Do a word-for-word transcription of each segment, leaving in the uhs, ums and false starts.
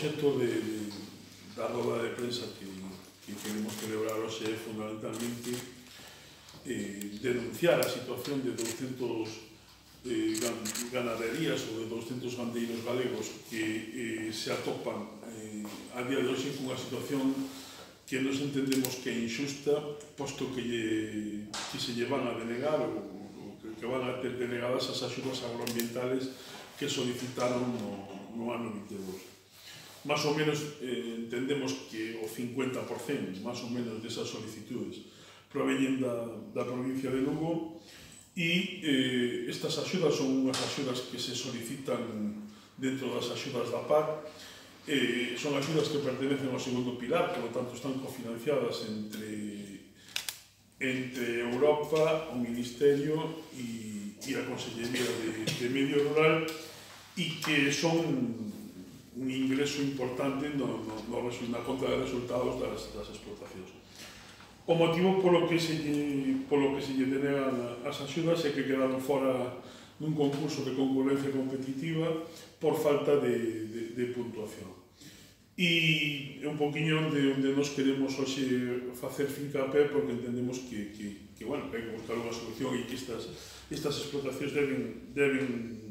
obxecto de, de, da roda de prensa que, que queremos celebrar hoxe é fundamentalmente eh, denunciar a situación de douscentos eh, gan, ganaderías ou de douscentos gandeiros galegos que eh, se atopan eh, a día de hoxe cunha situación que nos entendemos que é injusta, posto que, lle, que se lle van a denegar ou, ou que van a ter denegadas as axudas agroambientales que solicitaron no, no ano vinte e dous. Más ou menos eh, entendemos que o cincuenta por cento, más ou menos, desas solicitudes proveñen da, da provincia de Lugo e eh, estas axudas son unhas axudas que se solicitan dentro das axudas da P A C. Eh, son axudas que pertenecen ao segundo pilar, por lo tanto están cofinanciadas entre, entre Europa, o Ministerio e, e a Consellería de, de Medio Rural, e que son un ingreso importante no, no, no, na conta de resultados das, das explotacións. O motivo polo que se lle, polo que se lle denegan as axudas é que quedaron fora dun concurso de concurrencia competitiva por falta de, de, de puntuación. E é un poquinho onde, onde nos queremos hoxe facer fincapé, porque entendemos que, que, que, bueno, que hai que buscar unha solución e que estas, estas explotacións deben, deben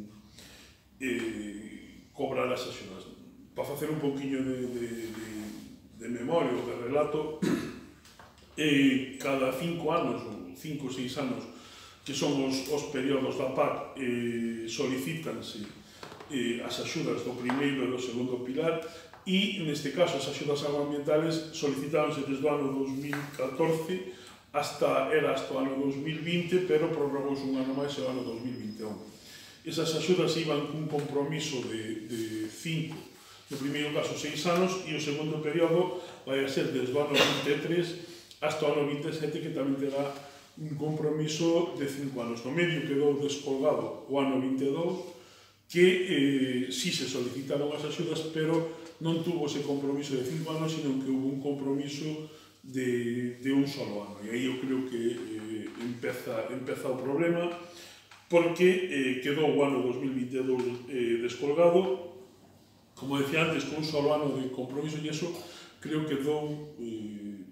eh, cobrar as axudas. Para facer un poquinho de, de, de, de memoria ou de relato, eh, cada cinco anos, ou cinco ou seis anos, que son os, os períodos da P A C, eh, solicítanse eh, as axudas do primeiro e do segundo pilar, e, neste caso, as axudas agroambientales solicitáronse desde o ano dos mil catorce hasta, era hasta o ano dos mil vinte, pero prorrogouse un ano máis o ano dos mil vinte e un. Esas axudas iban cun compromiso de, de cinco, no primeiro caso seis anos, e o segundo período vai a ser desde o ano vinte e tres hasta o ano vinte e sete, que tamén terá un compromiso de cinco anos. No medio quedou descolgado o ano vinte e dous, que eh, sí se solicitaron as axudas, pero non tuvo ese compromiso de cinco anos, sino que hubo un compromiso de, de un solo ano. E aí eu creo que eh, empeza, empeza o problema, porque eh, quedou o ano dos mil vinte e dous eh, descolgado, como decía antes, con un solo ano de compromiso, e iso creo que dou, eh,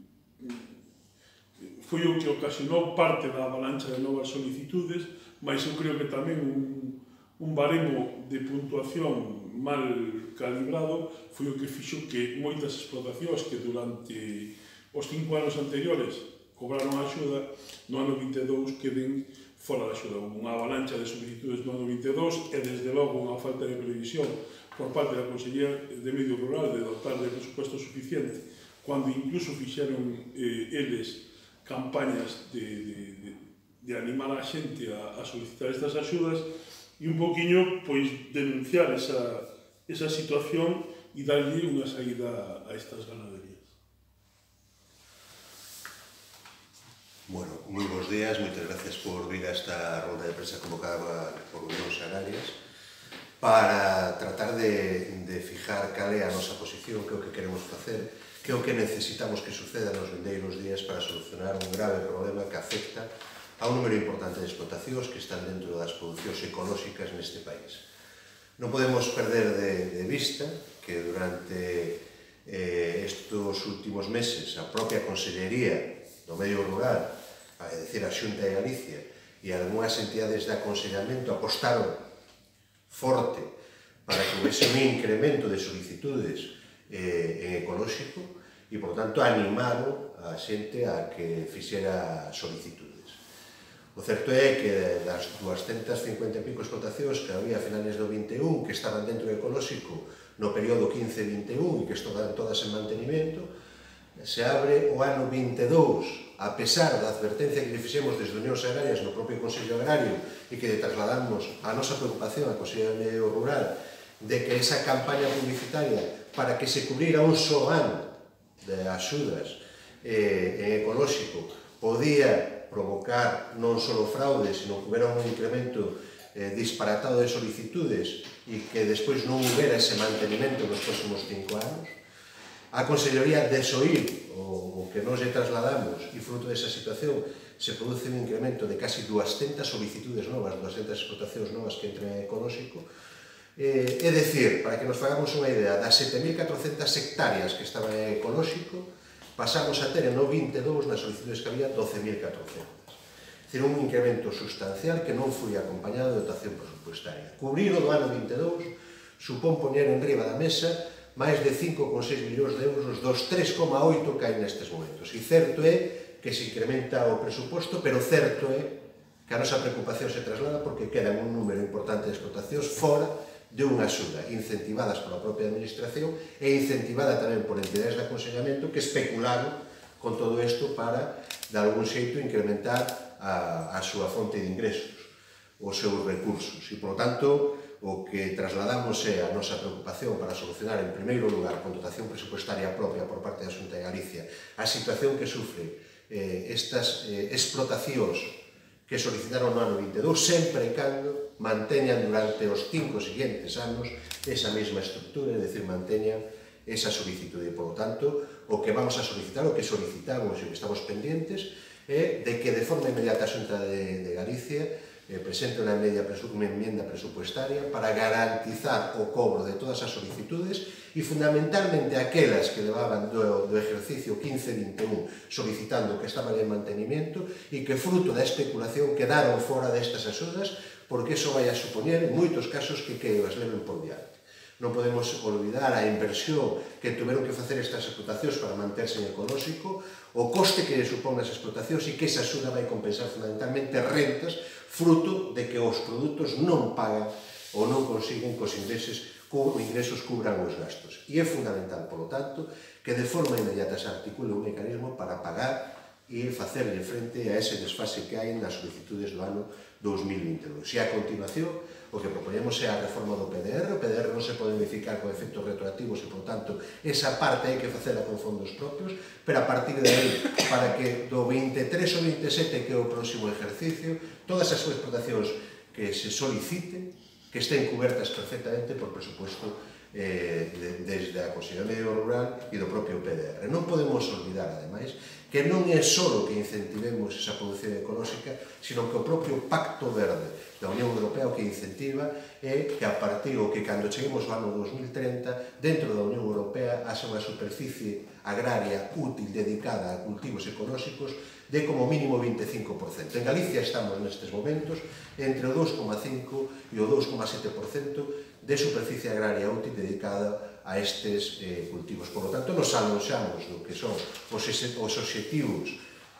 foi o que ocasionou parte da avalancha de novas solicitudes, mas eu creo que tamén un, un baremo de puntuación mal calibrado foi o que fixo que moitas explotacións que durante os cinco anos anteriores cobraron a axuda, no ano vinte e dous queden fora da axuda. Unha avalancha de solicitudes no ano vinte e dous e, desde logo, unha falta de previsión por parte da Consellería de Medio Rural de dotar de presupuesto suficiente, cando incluso fixeron eh, eles campañas de, de, de, de animar a xente a, a solicitar estas axudas, e un poquinho pois denunciar esa, esa situación e darlle unha saída a estas ganaderías. Bueno, moi bons días, moitas gracias por vir a esta ronda de prensa convocada por Unións Agrarias para tratar de, de fijar cal é a nosa posición, que é o que queremos facer, que é o que necesitamos que suceda nos vindeiros días para solucionar un grave problema que afecta a un número importante de explotacións que están dentro das producións ecolóxicas neste país. Non podemos perder de, de vista que durante eh, estos últimos meses a propia Consellería do Medio Rural, é dicir, a Xunta de Galicia e algunhas entidades de aconsellamento apostaron forte para que houvese un incremento de solicitudes eh, en ecolóxico e, por tanto, animaron a xente a que fixera solicitudes. O certo é que das duascentas cincuenta e pico explotacións que había a finales do vinte e un que estaban dentro do ecolóxico no período quince vinte e un e que estaban todas en mantenimento, se abre o ano vinte e dous, a pesar da advertencia que fixemos desde Unións Agrarias no propio Consello Agrario e que trasladamos a nosa preocupación ao Consello de Medio Rural de que esa campaña publicitaria para que se cubrira un só ano de axudas eh, en ecolóxico podía provocar non só fraude, sino que houbera un incremento eh, disparatado de solicitudes e que despois non houbera ese mantenimento nos próximos cinco anos. A Consellería desoír o, o que nos lle trasladamos e fruto desa situación se produce un incremento de casi duascentas solicitudes novas, duascentas explotacións novas que entran en ecolóxico, É dicir, para que nos fagamos unha idea, das sete mil catrocentas hectáreas que estaban en ecolóxico, pasamos a ter en o vinte e dous nas solicitudes que había doce mil catrocentas. É dicir, un incremento sustancial que non foi acompañado de dotación presupuestaria. Cubrir o do ano vinte e dous supón poñer en riba da mesa máis de cinco coma seis millóns de euros dos tres coma oito que hai nestes momentos. E certo é que se incrementa o presuposto, pero certo é que a nosa preocupación se traslada porque quedan un número importante de explotacións fora de unha axuda, incentivadas pola propia administración e incentivada tamén por entidades de aconsellamento que especularon con todo isto para, de algún xeito, incrementar a, a súa fonte de ingresos, os seus recursos. E, por lo tanto, o que trasladamos é a nosa preocupación para solucionar, en primeiro lugar, con dotación presupuestaria propia por parte da Xunta de Galicia, a situación que sufre eh, estas eh, explotacións que solicitaron no ano vinte e dous, sempre e cando manteñan durante os cinco seguintes anos esa mesma estructura, é dicir, manteñan esa solicitude. Por lo tanto, o que vamos a solicitar, o que solicitamos e o que estamos pendientes, é de que de forma inmediata a Xunta de, de Galicia eh, presente unha, media, unha enmienda presupuestaria para garantizar o cobro de todas as solicitudes e fundamentalmente aquelas que levaban do, do exercicio quince vinte e un solicitando que estaban en mantenimiento e que fruto da especulación quedaron fora destas axudas, porque iso vai a supoñer en moitos casos que que as leven por diante. Non podemos olvidar a inversión que tuveron que facer estas explotacións para manterse en ecolóxico, o coste que supón as explotacións e que esa axuda vai compensar fundamentalmente rentas fruto de que os produtos non pagan ou non consiguen que os ingresos, ingresos cubran os gastos. E é fundamental, polo tanto, que de forma inmediata se articule un mecanismo para pagar e facerle frente a ese desfase que hai nas solicitudes do ano dos mil vinte e dous. E a continuación, o que propoñemos é a reforma do P D R. O P D R non se pode modificar con efectos retroactivos e, por tanto, esa parte hai que facela con fondos propios, pero a partir de aí, para que do vinte e tres ao vinte e sete, que é o próximo exercicio, todas as súas explotacións que se soliciten, que estén cubertas perfectamente por presupuesto eh, de, desde a Consellería de Medio Rural e do propio P D R. Non podemos olvidar, ademais, que non é só que incentivemos esa produción ecolóxica, sino que o propio Pacto Verde da Unión Europea o que incentiva é que a partir, ou que cando cheguemos ao ano dos mil treinta, dentro da Unión Europea haxa unha superficie agraria útil dedicada a cultivos ecolóxicos de como mínimo vinte e cinco por cento. En Galicia estamos nestes momentos entre o dous coma cinco e o dous coma sete por cento de superficie agraria útil dedicada a estes eh, cultivos. Por lo tanto, nos alonxamos do que son os, os obxectivos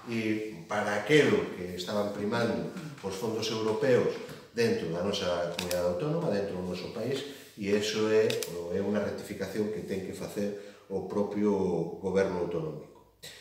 e para aquelo que estaban primando os fondos europeos dentro da nosa comunidade autónoma, dentro do noso país, e iso é, é unha rectificación que ten que facer o propio goberno autonómico.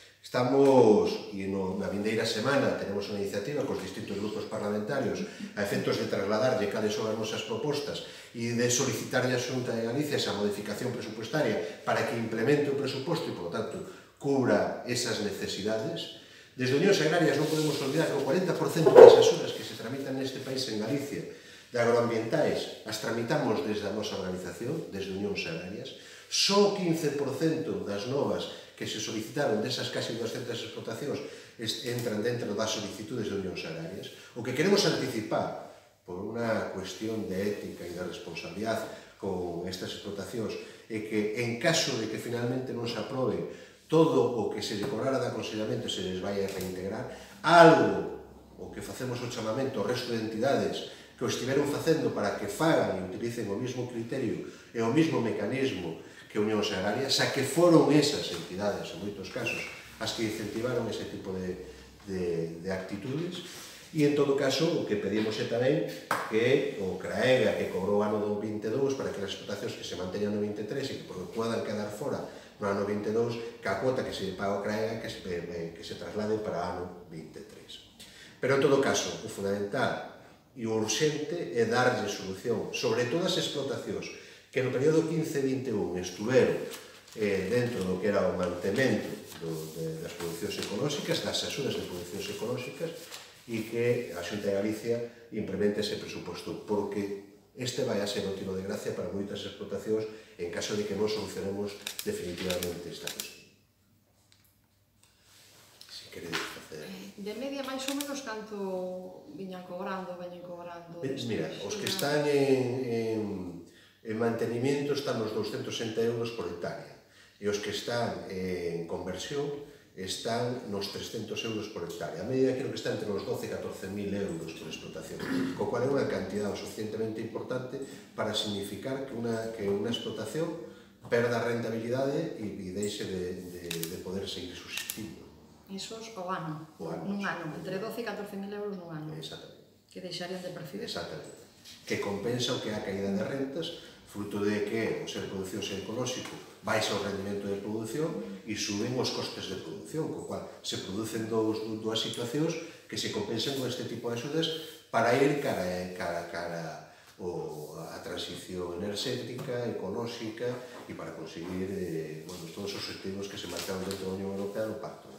Estamos, e no, na vindeira semana tenemos unha iniciativa cos distintos grupos parlamentarios a efectos de trasladarlle cales son as nosas propostas e de solicitarlle a Xunta de Galicia esa modificación presupuestaria para que implemente o presuposto e, por lo tanto, cubra esas necesidades. Desde Unións Agrarias non podemos olvidar que o cuarenta por cento das axudas que se tramitan neste país en Galicia de agroambientais as tramitamos desde a nosa organización, desde Unións Agrarias. Só o quince por cento das novas que se solicitaron desas casi doscientas explotacións entran dentro das solicitudes de Unións Agrarias. O que queremos anticipar por unha cuestión de ética e de responsabilidade con estas explotacións é que en caso de que finalmente non se aprobe todo o que se lle cobrara de aconsellamento se les vai a reintegrar, algo o que facemos o chamamento ao resto de entidades que o estiveron facendo para que fagan e utilicen o mesmo criterio e o mesmo mecanismo que Unións Agrarias, a que foron esas entidades, en moitos casos, as que incentivaron ese tipo de, de, de actitudes. E, en todo caso, o que pedimos é tamén que o CRAEGA, que cobrou o ano do vinte e dous para que as explotacións que se manteñan no vinte e tres e que podan quedar fora no ano vinte e dous, que a cuota que se paga o CRAEGA que se, que se traslade para o ano vinte e tres. Pero, en todo caso, o fundamental e o urxente é darlle solución sobre todas as explotacións que no período quince vinte e un estuveron eh, dentro do que era o mantemento do, de, das producións ecolóxicas, das axudas de producións ecolóxicas, e que a Xunta de Galicia implemente ese presuposto, porque este vai a ser o tiro de gracia para moitas explotacións en caso de que non solucionemos definitivamente esta cuestión. Si queredes facer... De media, máis ou menos, canto viñan cobrando, veñen cobrando? Mira, os que están en, en En mantenimiento están nos douscentos sesenta euros por hectárea e os que están en conversión están nos trescentos euros por hectárea. A medida creo que está entre os doce e catorce mil euros por explotación, co cual é unha cantidad suficientemente importante para significar que unha, que unha explotación perda a rentabilidade e, e deixe de, de, de poder seguir subsistindo. Isos o ano, O ano, nun ano, sí. entre doce e catorce mil euros nun ano. Exactamente. Que deixarían de percibir. Exactamente. Que compensa o que é a caída de rentas, fruto de que o ser produción ser ecolóxico baixa o rendimento de produción e suben os costes de produción, co cual se producen dous, dúas situacións que se compensan con este tipo de axudas para ir cara, cara, cara o, a transición enerxética, ecolóxica e para conseguir eh, bueno, todos os objetivos que se marcaron dentro da Unión Europea no Pacto.